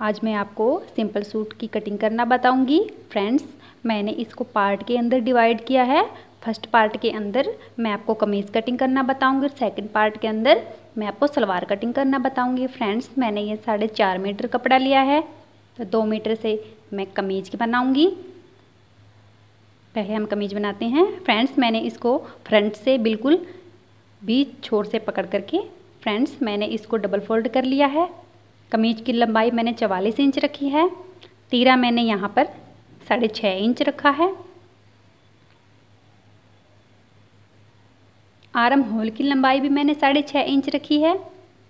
आज मैं आपको सिंपल सूट की कटिंग करना बताऊंगी। फ्रेंड्स, मैंने इसको पार्ट के अंदर डिवाइड किया है। फर्स्ट पार्ट के अंदर मैं आपको कमीज़ कटिंग करना बताऊंगी, सेकंड पार्ट के अंदर मैं आपको सलवार कटिंग करना बताऊंगी। फ्रेंड्स, मैंने ये 4.5 मीटर कपड़ा लिया है, तो 2 मीटर से मैं कमीज़ की बनाऊंगी। पहले हम कमीज़ बनाते हैं। फ्रेंड्स, मैंने इसको फ्रंट से बिल्कुल बीच छोर से पकड़ करके फ्रेंड्स मैंने इसको डबल फोल्ड कर लिया है। कमीज की लंबाई मैंने 44 इंच रखी है। तीरा मैंने यहाँ पर 6.5 इंच रखा है। आर्म होल की लंबाई भी मैंने 6.5 इंच रखी है।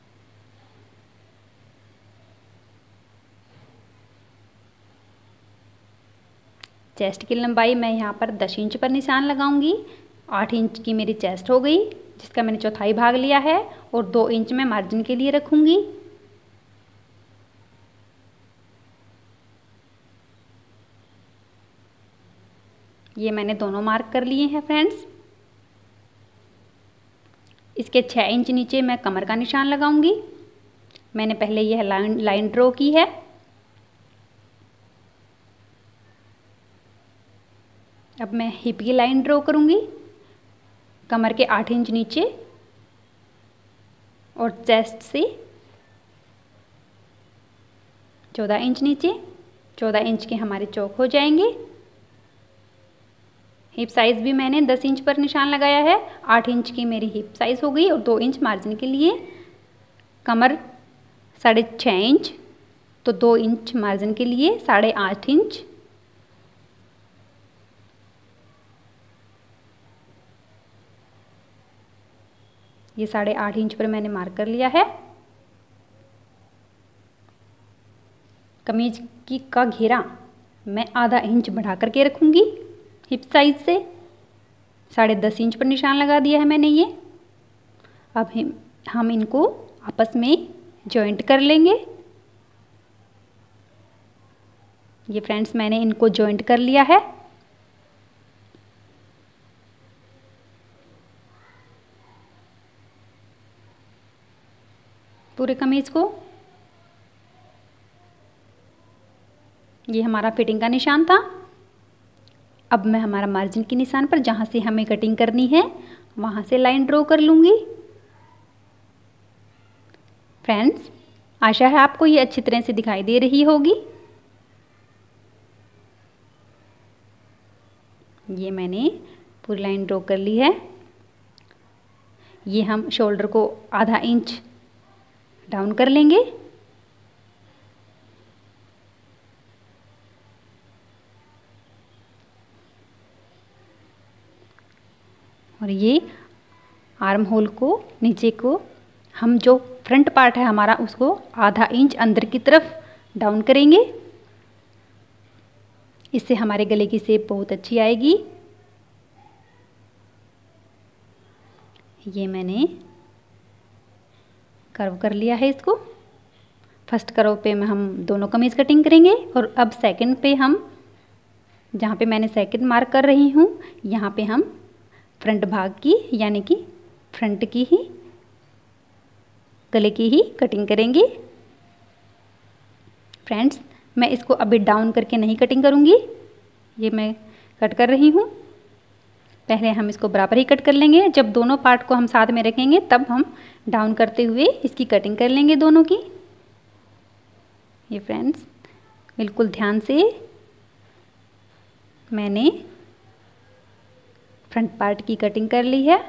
चेस्ट की लंबाई मैं यहाँ पर 10 इंच पर निशान लगाऊंगी। 8 इंच की मेरी चेस्ट हो गई, जिसका मैंने चौथाई भाग लिया है, और 2 इंच मैं मार्जिन के लिए रखूंगी। ये मैंने दोनों मार्क कर लिए हैं। फ्रेंड्स, इसके 6 इंच नीचे मैं कमर का निशान लगाऊंगी। मैंने पहले यह लाइन ड्रॉ की है। अब मैं हिप की लाइन ड्रॉ करूंगी। कमर के 8 इंच नीचे और चेस्ट से 14 इंच नीचे, 14 इंच के हमारे चौक हो जाएंगे। हिप साइज़ भी मैंने 10 इंच पर निशान लगाया है। 8 इंच की मेरी हिप साइज़ हो गई और 2 इंच मार्जिन के लिए। कमर 6.5 इंच, तो 2 इंच मार्जिन के लिए 8.5 इंच। ये 8.5 इंच पर मैंने मार्क कर लिया है। कमीज का घेरा मैं आधा इंच बढ़ा करके रखूंगी। हिप साइज से 10.5 इंच पर निशान लगा दिया है मैंने ये। अब हम इनको आपस में जॉइंट कर लेंगे। ये फ्रेंड्स, मैंने इनको जॉइंट कर लिया है। पूरे कमीज को। ये हमारा फिटिंग का निशान था। अब मैं हमारा मार्जिन के निशान पर, जहाँ से हमें कटिंग करनी है, वहाँ से लाइन ड्रॉ कर लूँगी। फ्रेंड्स, आशा है आपको ये अच्छी तरह से दिखाई दे रही होगी। ये मैंने पूरी लाइन ड्रॉ कर ली है। ये हम शोल्डर को आधा इंच डाउन कर लेंगे। और ये आर्म होल को, नीचे को, हम जो फ्रंट पार्ट है हमारा, उसको आधा इंच अंदर की तरफ डाउन करेंगे। इससे हमारे गले की शेप बहुत अच्छी आएगी। ये मैंने कर्व कर लिया है इसको। फर्स्ट कर्व पे में हम दोनों कमीज कटिंग करेंगे, और अब सेकंड पे हम, जहाँ पे मैंने सेकंड मार्क कर रही हूँ, यहाँ पे हम फ्रंट भाग की, यानी कि फ्रंट की ही, गले की ही कटिंग करेंगे। फ्रेंड्स, मैं इसको अभी डाउन करके नहीं कटिंग करूँगी। ये मैं कट कर रही हूँ। पहले हम इसको बराबर ही कट कर लेंगे। जब दोनों पार्ट को हम साथ में रखेंगे, तब हम डाउन करते हुए इसकी कटिंग कर लेंगे दोनों की। ये फ्रेंड्स, बिल्कुल ध्यान से मैंने फ्रंट पार्ट की कटिंग कर ली है।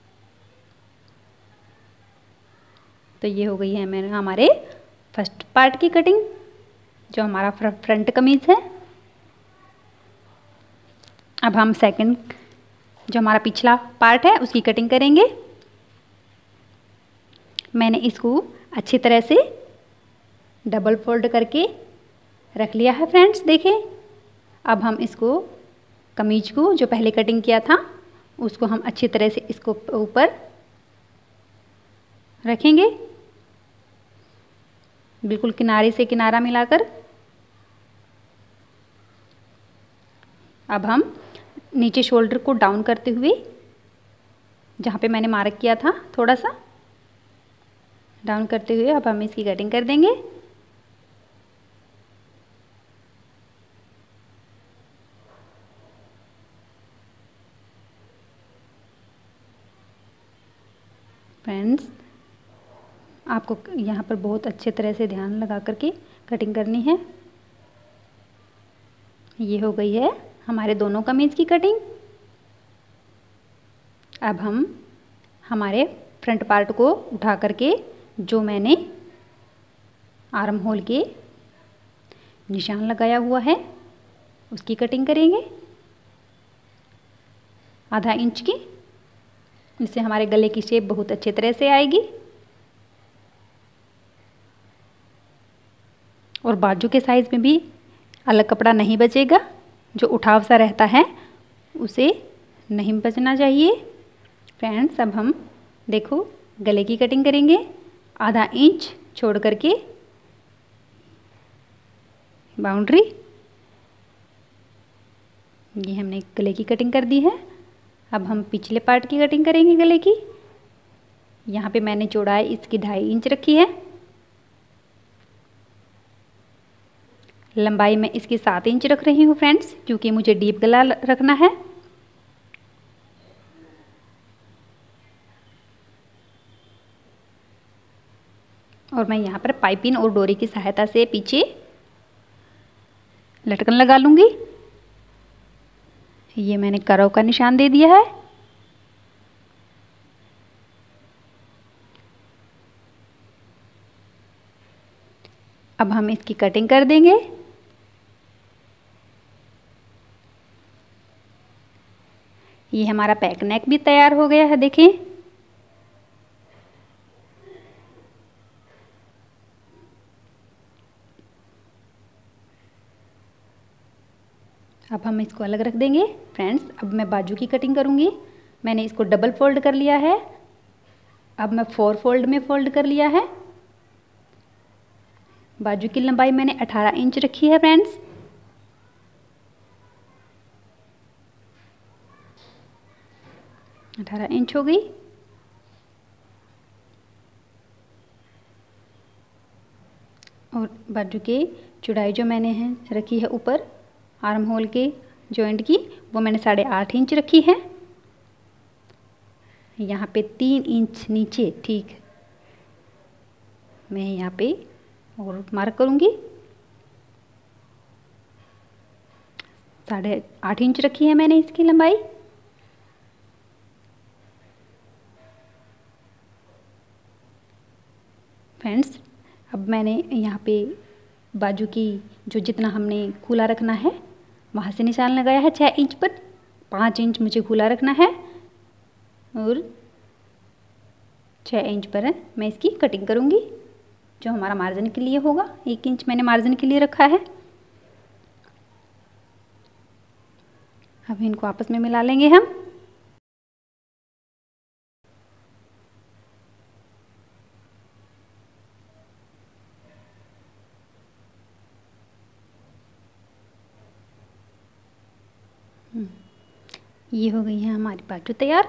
तो ये हो गई है मेरे हमारे फर्स्ट पार्ट की कटिंग, जो हमारा फ्रंट कमीज है। अब हम सेकंड, जो हमारा पिछला पार्ट है, उसकी कटिंग करेंगे। मैंने इसको अच्छी तरह से डबल फोल्ड करके रख लिया है। फ्रेंड्स, देखें। अब हम इसको, कमीज को जो पहले कटिंग किया था, उसको हम अच्छी तरह से इसको ऊपर रखेंगे, बिल्कुल किनारे से किनारा मिलाकर। अब हम नीचे शोल्डर को डाउन करते हुए, जहाँ पे मैंने मार्क किया था, थोड़ा सा डाउन करते हुए अब हम इसकी कटिंग कर देंगे। फ्रेंड्स, आपको यहाँ पर बहुत अच्छे तरह से ध्यान लगा करके कटिंग करनी है। ये हो गई है हमारे दोनों कमीज की कटिंग। अब हम हमारे फ्रंट पार्ट को उठा करके जो मैंने आर्म होल के निशान लगाया हुआ है उसकी कटिंग करेंगे आधा इंच की। इससे हमारे गले की शेप बहुत अच्छी तरह से आएगी और बाजू के साइज़ में भी अलग कपड़ा नहीं बचेगा। जो उठाव सा रहता है उसे नहीं बचना चाहिए। फ्रेंड्स, अब हम देखो गले की कटिंग करेंगे आधा इंच छोड़ करके बाउंड्री। ये हमने गले की कटिंग कर दी है। अब हम पिछले पार्ट की कटिंग करेंगे गले की। यहाँ पे मैंने चौड़ाई इसकी 2.5 इंच रखी है। लंबाई मैं इसकी 7 इंच रख रही हूँ फ्रेंड्स, क्योंकि मुझे डीप गला रखना है। और मैं यहाँ पर पाइपिंग और डोरी की सहायता से पीछे लटकन लगा लूँगी। ये मैंने करव का निशान दे दिया है। अब हम इसकी कटिंग कर देंगे। ये हमारा पैक नेक भी तैयार हो गया है, देखिए। अब हम इसको अलग रख देंगे। फ्रेंड्स, अब मैं बाजू की कटिंग करूँगी। मैंने इसको डबल फोल्ड कर लिया है। अब मैं 4 फोल्ड में फोल्ड कर लिया है। बाजू की लंबाई मैंने 18 इंच रखी है फ्रेंड्स। अठारह इंच हो गई। और बाजू के चौड़ाई जो मैंने है रखी है ऊपर आर्म होल के जॉइंट की, वो मैंने 8.5 इंच रखी है। यहाँ पे 3 इंच नीचे ठीक मैं यहाँ पे और मार्क करूँगी। 8.5 इंच रखी है मैंने इसकी लंबाई। फ्रेंड्स, अब मैंने यहाँ पे बाजू की जो जितना हमने खुला रखना है वहाँ से निशान लगाया है 6 इंच पर। 5 इंच मुझे खुला रखना है और 6 इंच पर मैं इसकी कटिंग करूँगी, जो हमारा मार्जिन के लिए होगा। 1 इंच मैंने मार्जिन के लिए रखा है। अब इनको आपस में मिला लेंगे हम। ये हो गई है हमारी बाजू तैयार।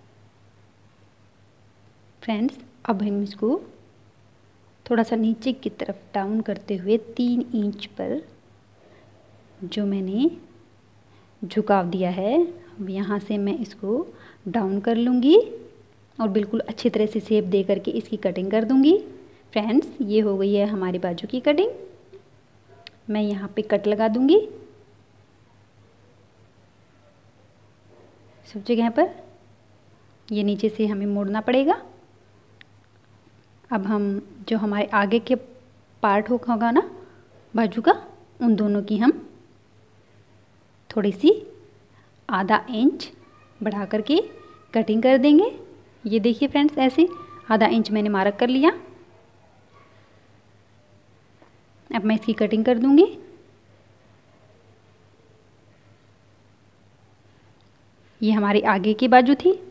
फ्रेंड्स, अब हम इसको थोड़ा सा नीचे की तरफ डाउन करते हुए 3 इंच पर जो मैंने झुकाव दिया है, अब यहाँ से मैं इसको डाउन कर लूँगी और बिल्कुल अच्छी तरह से शेप दे करके इसकी कटिंग कर दूँगी। फ्रेंड्स, ये हो गई है हमारी बाजू की कटिंग। मैं यहाँ पे कट लगा दूँगी सब जगह पर। ये नीचे से हमें मोड़ना पड़ेगा। अब हम जो हमारे आगे के पार्ट होगा ना बाजू का, उन दोनों की हम थोड़ी सी आधा इंच बढ़ा करके कटिंग कर देंगे। ये देखिए फ्रेंड्स, ऐसे आधा इंच मैंने मार्क कर लिया। अब मैं इसकी कटिंग कर दूंगी। ये हमारी आगे की बाजू थी।